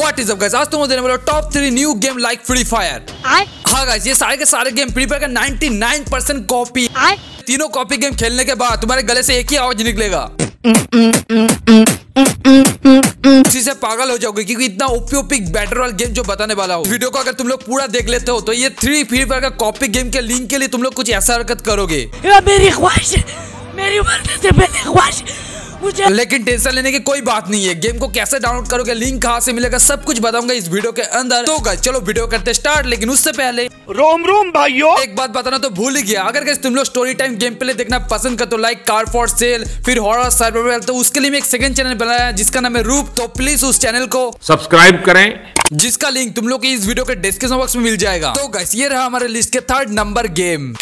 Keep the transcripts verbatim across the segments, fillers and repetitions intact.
What is up guys, आज तुमको देने वाला top three new game like free fire. हाँ गाइस, ये सारे के सारे गेम फ्री फायर का निन्यानवे परसेंट कॉपी। तीनों कॉपी गेम खेलने के बाद तुम्हारे गले से एक ही आवाज निकलेगा, उसी से पागल हो जाओगे क्योंकि इतना ओपी ओपी बैटर वाला गेम जो बताने वाला हूँ। वीडियो को अगर तुम लोग पूरा देख लेते हो तो ये थ्री फ्री फायर का कॉपी गेम के लिंक के लिए तुम लोग कुछ ऐसा हरकत करोगे। मेरी ख्वाहिश मेरी मरने से पहले ख्वाहिश मुझे। लेकिन टेंशन लेने की कोई बात नहीं है, गेम को कैसे डाउनलोड करोगे, लिंक कहाँ से मिलेगा, सब कुछ बताऊंगा इस वीडियो के अंदर। तो गाइस चलो वीडियो करते स्टार्ट। लेकिन उससे पहले रोम रोम भाइयों, एक बात बताना तो भूल ही गया, अगर गाइस तुम लोग स्टोरी टाइम गेम प्ले देखना पसंद करते हो लाइक कार फॉर सेल फिर हॉरर सर्वाइवल, तो उसके लिए मैं एक सेकंड चैनल बनाया है जिसका नाम है रूप। तो प्लीज उस चैनल को सब्सक्राइब करें, जिसका लिंक तुम लोग को इस वीडियो के डिस्क्रिप्शन बॉक्स में मिल जाएगा। तो गाइस ये रहा हमारे लिस्ट के थर्ड नंबर गेम।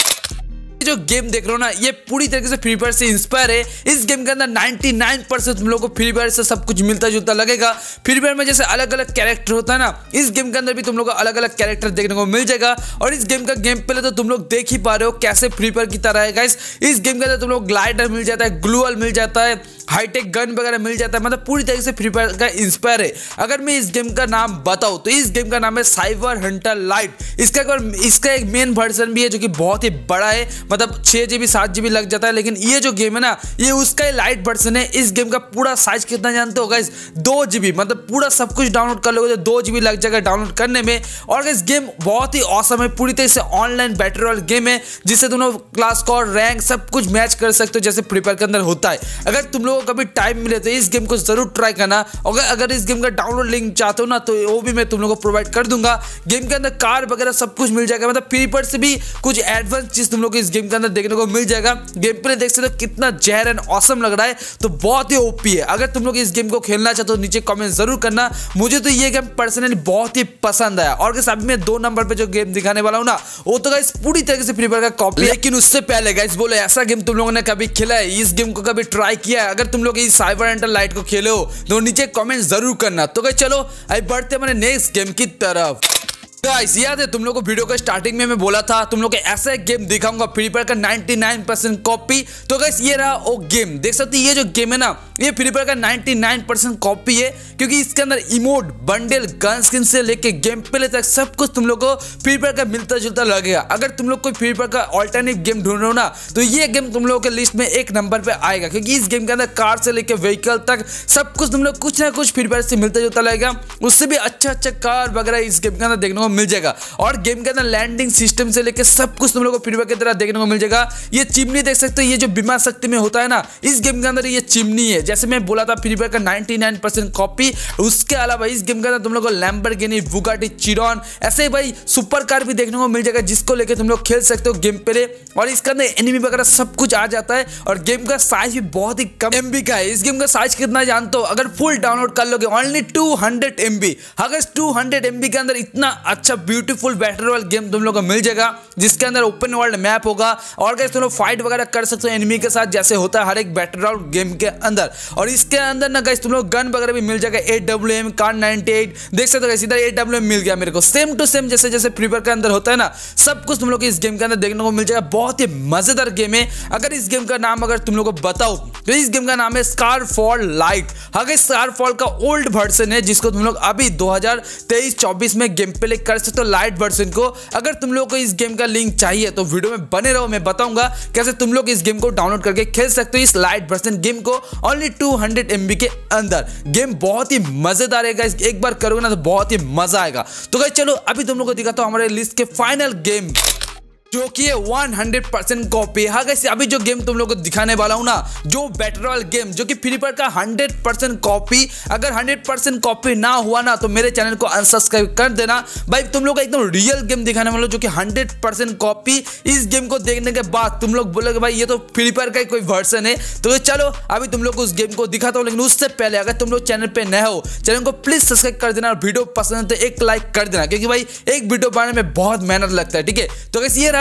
जो गेम देख रहे हो ना, ये पूरी तरीके से फ्री फायर से इंस्पायर है। इस गेम के अंदर निन्यानवे परसेंट तुम लोगों को फ्री फायर से सब कुछ मिलता जुलता लगेगा। फ्री फायर में जैसे अलग अलग कैरेक्टर होता है ना, इस गेम के अंदर भी तुम लोग को अलग अलग कैरेक्टर देखने को मिल जाएगा। और इस गेम का गेम प्ले तो तुम लोग देख ही पा रहे हो कैसे फ्री फायर की तरह है गाइस। इस गेम के अंदर तुम लोग ग्लाइडर मिल जाता है, ग्लूअल मिल जाता है, हाईटेक गन वगैरह मिल जाता है, मतलब पूरी तरीके से फ्री फायर का इंस्पायर है। अगर मैं इस गेम का नाम बताऊं तो इस गेम का नाम है साइबर हंटर लाइट। इसका एक बार इसका एक मेन वर्जन भी है जो कि बहुत ही बड़ा है, मतलब छह जीबी सात जीबी लग जाता है। लेकिन ये जो गेम है ना, ये उसका ही लाइट वर्जन है। इस गेम का पूरा साइज कितना जानते हो गाइस, दो जीबी, मतलब पूरा सब कुछ डाउनलोड कर लोगे तो दो जीबी लग जाएगा डाउनलोड करने में। और इस गेम बहुत ही औसम है, पूरी तरह से ऑनलाइन बैटल रॉयल गेम है जिससे तुम लोग क्लास स्कोर रैंक सब कुछ मैच कर सकते हो जैसे फ्री फायर के अंदर होता है। अगर तुम लोगों को कभी टाइम मिले तो इस गेम को जरूर ट्राई करना। अगर अगर इस गेम का डाउनलोड लिंक चाहते हो ना तो वो भी मैं तुम लोगों को प्रोवाइड कर दूंगा। गेम के अंदर कार वगैरह सब कुछ मिल जाएगा, मतलब फ्री फायर से भी कुछ एडवांस चीज तुम लोग को इस गेम के अंदर देखने को मिल जाएगा। गेम प्ले देख सकते हो कितना जहर एंड ऑसम लग रहा है, तो बहुत ही ओपी है। अगर तुम लोग इस गेम को खेलना चाहते हो नीचे कमेंट जरूर करना। मुझे तो ये गेम पर्सनली बहुत ही पसंद आया। और गाइस अभी मैं दो नंबर पे जो गेम दिखाने वाला हूं ना, वो तो गाइस पूरी तरीके से फ्री फायर का कॉपी। लेकिन उससे पहले गाइस बोलो, ऐसा गेम तुम लोगों ने कभी खेला है, इस गेम को कभी ट्राई किया है? अगर तुम लोग इस साइबर हंटर लाइट को खेले हो तो नीचे कमेंट जरूर करना। तो गाइस चलो अब बढ़ते हमारे नेक्स्ट गेम की तरफ। गाइस याद है तुम लोग को वीडियो के स्टार्टिंग में मैं बोला था तुम लोग को ऐसा एक गेम दिखाऊंगा फ्री फायर का निन्यानवे परसेंट कॉपी। तो गाइस ये रहा वो गेम। देख सकते हो ये जो गेम है ना, ये फ्री फायर का निन्यानवे परसेंट कॉपी है क्योंकि इसके अंदर इमोट बंडल गन स्किन से लेके गेम प्ले तक सब कुछ तुम लोग को फ्री फायर का मिलता जुलता लगेगा। अगर तुम लोग कोई फ्री फायर का ऑल्टरनेटिव गेम ढूंढ रहे हो ना, तो ये गेम तुम लोगों के लिस्ट में एक नंबर पे आएगा क्योंकि इस गेम के अंदर कार से लेके व्हीकल तक सब कुछ तुम लोग कुछ ना कुछ फ्री फायर से मिलता जुलता लगेगा। उससे भी अच्छा अच्छा कार वगैरह इस गेम के अंदर देखने को मिल जाएगा। और गेम के अंदर लैंडिंग सिस्टम से लेके सब कुछ तुम लोगों को फ्री फायर की तरह देखने को मिल जाएगा। ये चिमनी देख सकते हो, ये जो बीमा शक्ति में होता है ना, इस गेम के अंदर ये चिमनी है। जैसे मैं बोला था फ्री फायर का निन्यानवे परसेंट कॉपी। उसके अलावा इस गेम के अंदर तुम लोग को लैम्बोर्गिनी, बुगाटी, चिरॉन ऐसे भाई सुपर कार भी देखने को मिल जाएगा जिसको लेके तुम लोग खेल सकते हो गेम प्ले। और इसके अंदर एनिमी वगैरह सब कुछ आ जाता है। और गेम का साइज भी बहुत ही कम एमबी का है। इस गेम का साइज कितना जानते हो? अगर फुल डाउनलोड कर लोगे ओनली टू हंड्रेड एमबी। अगर टू हंड्रेड एमबी के अंदर इतना अच्छा ब्यूटीफुल बैटल रॉयल गेम तुम लोग को मिल जाएगा जिसके अंदर ओपन वर्ल्ड मैप होगा। और गाइस तुम लोग फाइट वगैरह कर सकते हो एनिमी के साथ जैसे होता है हर एक बैटल रॉयल गेम के अंदर। और इसके अंदर ना गाइस तुम लोग गन वगैरह भी मिल जाएगा, A W M, car ninety eight देख सकते हो गाइस। इधर ए डब्ल्यू एम मिल गया मेरे को, सेम टू सेम जैसे जैसे फ्री फायर के अंदर होता है ना, सब कुछ तुम लोग को इस गेम के अंदर देखने को मिल जाएगा। बहुत ही मजेदार गेम है। अगर इस गेम का नाम अगर तुम लोग को बताओ तो इस गेम का नाम है स्कारफॉल लाइट। अगर स्कारफॉल का ओल्ड वर्जन है जिसको तुम लोग अभी दो हज़ार तेईस चौबीस में गेम प्ले कर सकते हो लाइट वर्जन को। अगर तुम लोग को इस गेम का लिंक चाहिए तो वीडियो में बने रहो, मैं बताऊंगा कैसे तुम लोग इस गेम को डाउनलोड करके खेल सकते हो इस लाइट वर्जन गेम को ओनली टू हंड्रेड एमबी के अंदर। गेम बहुत ही मजेदार है गाइस, एक बार करोगे ना तो बहुत ही मजा आएगा। तो गाइस चलो अभी तुम लोग को दिखाता हूं हमारे लिस्ट के फाइनल गेम जो कि है सौ परसेंट कॉपी। हाँ गाइस अभी जो गेम तुम लोग को दिखाने वाला हूं ना, जो बैटल रॉयल गेम जो कि फ्री फायर का सौ परसेंट कॉपी। अगर सौ परसेंट कॉपी ना हुआ ना तो मेरे चैनल को अनसब्सक्राइब कर देना भाई। तुम लोग का एकदम रियल गेम दिखाने वाला जो कि सौ परसेंट कॉपी। इस गेम को देखने के बाद तुम लोग बोलोगे भाई ये तो फ्री फायर का कोई वर्जन है। तो चलो अभी तुम लोग को उस गेम को दिखाता हूँ। लेकिन उससे पहले अगर तुम लोग चैनल पे नए हो, चैनल को प्लीज सब्सक्राइब कर देना और वीडियो पसंद है तो एक लाइक कर देना क्योंकि भाई एक वीडियो बनाने में बहुत मेहनत लगता है। ठीक है, तो गाइस ये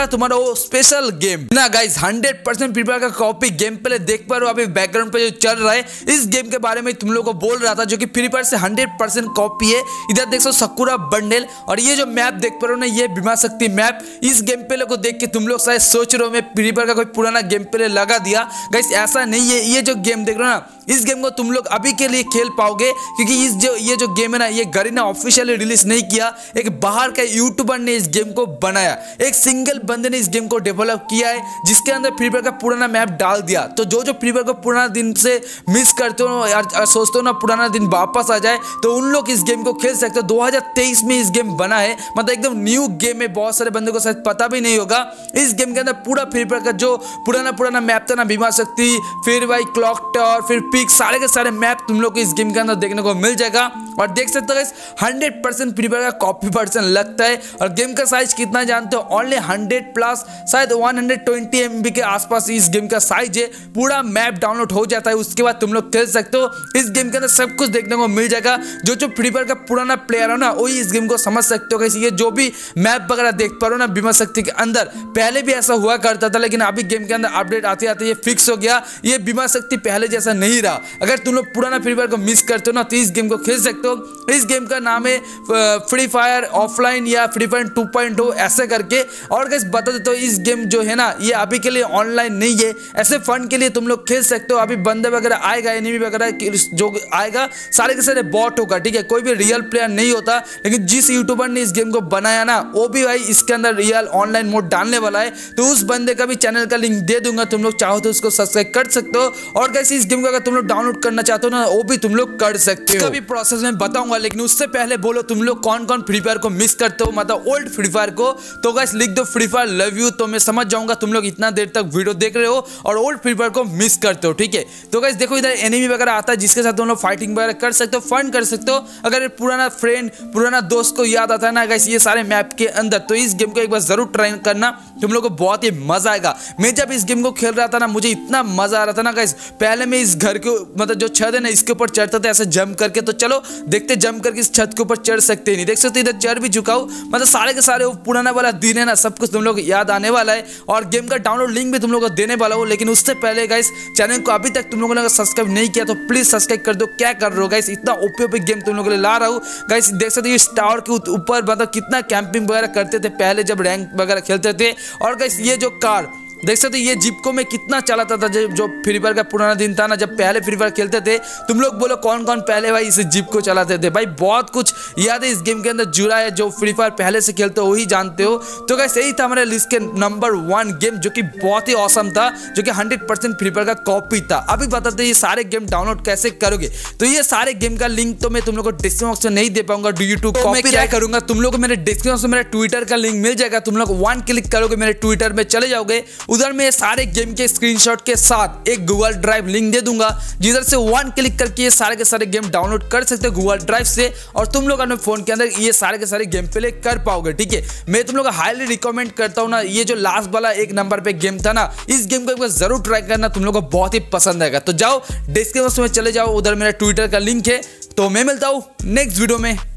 है तुम्हारा वो स्पेशल गेम ना guys. Hundred percent free fire का कॉपी गेम प्ले देख पा रहे हो अभी बैकग्राउंड पे जो चल रहा है। इस गेम के बारे में तुम लोग को बोल रहा था जो कि फ्री फायर से हंड्रेड परसेंट कॉपी है। इधर देख सो सकुरा बंडल और ये जो मैप देख पा रहे हो ना ये बीमा शक्ति मैप। इस गेम प्ले को देख के तुम लोग शायद सोच रहे हो मैं फ्री फायर का कोई पुराना गेम प्ले लगा दिया। गाइस ऐसा नहीं है। ये जो गेम देख रहे हो ना इस गेम को तुम लोग अभी के लिए खेल पाओगे क्योंकि इस जो ये जो गेम है ना ये गरीना ऑफिशियली रिलीज नहीं किया। एक बाहर का यूट्यूबर ने इस गेम को बनाया, एक सिंगल बंदे ने इस गेम को डेवलप किया है जिसके अंदर फ्री फायर का पुराना मैप डाल दिया। तो जो जो फ्री फायर को पुराना दिन से मिस करते हो यार, सोचते हो ना पुराना दिन वापस आ जाए तो उन लोग इस गेम को खेल सकते हो। दो हज़ार तेईस में इस गेम बना है, मतलब एकदम न्यू गेम है। बहुत सारे बंदे को शायद पता भी नहीं होगा। इस गेम के अंदर पूरा फ्री फायर का जो पुराना पुराना मैप था ना, बीमा शक्ति, फिर भाई क्लॉक टावर, फिर पिक, सारे के सारे मैप तुम लोग को इस गेम के अंदर देखने को मिल जाएगा। और देख सकते हो हंड्रेड परसेंट फ्री फायर का कॉपी वर्जन लगता है। और गेम का साइज कितना जानते हो? ओनली हंड्रेड प्लस शायद वन हंड्रेड ट्वेंटी एमबी के आसपास इस गेम का साइज है। पूरा मैप डाउनलोड हो जाता है, उसके बाद तुम लोग खेल सकते हो। इस गेम के अंदर सब कुछ देखने को मिल जाएगा। जो जो फ्री फायर का पुराना प्लेयर हो ना वही इस गेम को समझ सकते हो। ये जो भी मैप वगैरह देख पा रहे हो ना बीमा शक्ति के अंदर, पहले भी ऐसा हुआ करता था लेकिन अभी गेम के अंदर अपडेट आते आते ये फिक्स हो गया। ये बीमा शक्ति पहले जैसा नहीं रहा। अगर तुम लोग पुराना फ्री फायर को मिस करते हो ना तो इस गेम को खेल सकते हो। इस गेम का नाम है फ्री फायर ऑफलाइन या free fire two point O ऐसे करके। और गाइस बता देते हो इस गेम जो है ना ये अभी के लिए ऑनलाइन नहीं है, ऐसे फन के लिए तुम लोग खेल सकते हो। अभी बंदे वगैरह आएगा, एनिमी वगैरह जो आएगा सारे के सारे बॉट होगा, ठीक है, कोई भी रियल प्लेयर नहीं होता। लेकिन जिस यूट्यूबर ने इस गेम को बनाया ना वो भी भाई इसके अंदर रियल ऑनलाइन मोड डालने वाला है। तो उस बंदे का भी चैनल का लिंक दे दूंगा, तुम लोग चाहो तो उसको सब्सक्राइब कर सकते हो। और गाइस इस गेम को अगर तुम लोग डाउनलोड करना चाहते हो ना वो भी तुम लोग कर सकते हो। कभी प्रोसेस में बताऊंगा, लेकिन उससे पहले बोलो तुम लोग कौन कौन फ्री फायर को मिस करते हो, मतलब ओल्ड फ्री फायर को। तो गाइस लिख दो फ्री फायर लव यू, तो मैं समझ जाऊंगा तुम लोग इतना देर तक वीडियो देख रहे हो और ओल्ड फ्री फायर को मिस करते हो, ठीक है। तो गाइस देखो इधर एनिमी वगैरह आता है जिसके साथ तुम लोग फाइटिंग वगैरह कर सकते हो, फन कर सकते हो। अगर पुराना फ्रेंड पुराना दोस्त को याद आता है ना गाइस ये सारे मैप के अंदर, तो इस गेम को एक बार जरूर ट्राई करना, तुम लोग को बहुत ही मजा आएगा। मैं जब इस गेम को खेल रहा था ना मुझे इतना मजा आ रहा था ना गाइस। पहले मैं इस घर के मतलब जो छत है ना इसके ऊपर चढ़ता था ऐसे जंप करके। तो चलो देखते जंप करके इस छत के ऊपर चढ़ सकते नहीं, देख सकते इधर चढ़ भी चुका हूं। मतलब सारे के सारे वो पुराना वाला दिन है ना सब कुछ तुम लोग याद आने वाला है। और गेम का डाउनलोड लिंक भी तुम लोग को देने वाला हूं। लेकिन उससे पहले गाइस चैनल को अभी तक तुम लोगों ने सब्सक्राइब नहीं किया तो प्लीज सब्सक्राइब कर दो। क्या कर रहे हो गाइस, इतना ओपी ओपी गेम तुम लोगों के लिए ला रहा हूं गाइस। देख सकते हो इस टावर के ऊपर मतलब कितना कैंपिंग वगैरह करते थे पहले जब रैंक वगैरह खेलते थे। और गाइस ये जो कार देख सकते ये जिप को मैं कितना चलाता था जब जो फ्री फायर का पुराना दिन था ना, जब पहले फ्री फायर खेलते थे। तुम लोग बोलो कौन कौन पहले भाई इस जिप को चलाते थे। भाई बहुत कुछ याद है इस गेम के अंदर जुड़ा है, जो फ्री फायर पहले से खेलते हो वही जानते हो। तो गाइस यही था हमारे लिस्ट के नंबर वन गेम जो कि बहुत ही औसम था, जो कि हंड्रेड परसेंट फ्री फायर का कॉपी था। अभी बताते ये सारे गेम डाउनलोड कैसे करोगे। तो ये सारे गेम का लिंक तो मैं तुम लोग को डिस्क्रिप्शन बॉक्स में नहीं दे पाऊंगा ड्यू टू कॉपी। क्या करूंगा तुम लोग को मेरे डिस्क्रिप्शन बॉक्स में मेरे ट्विटर का लिंक मिल जाएगा। तुम लोग वन क्लिक करोगे मेरे ट्विटर में चले जाओगे, उधर में सारे गेम के स्क्रीनशॉट के साथ एक गूगल ड्राइव लिंक दे दूंगा जिधर से वन क्लिक करके ये सारे के सारे गेम डाउनलोड कर सकते हो गूगल ड्राइव से। और तुम लोग अपने फोन के अंदर ये सारे के सारे गेम प्ले कर पाओगे, ठीक है। मैं तुम लोग को हाईली रिकमेंड करता हूं ना, ये जो लास्ट वाला एक नंबर पे गेम था ना इस गेम को एक बार जरूर ट्राई करना, तुम लोग को बहुत ही पसंद आएगा। तो जाओ डिस्क्रिप्शन में चले जाओ, उधर मेरा ट्विटर का लिंक है। तो मैं मिलता हूं नेक्स्ट वीडियो में।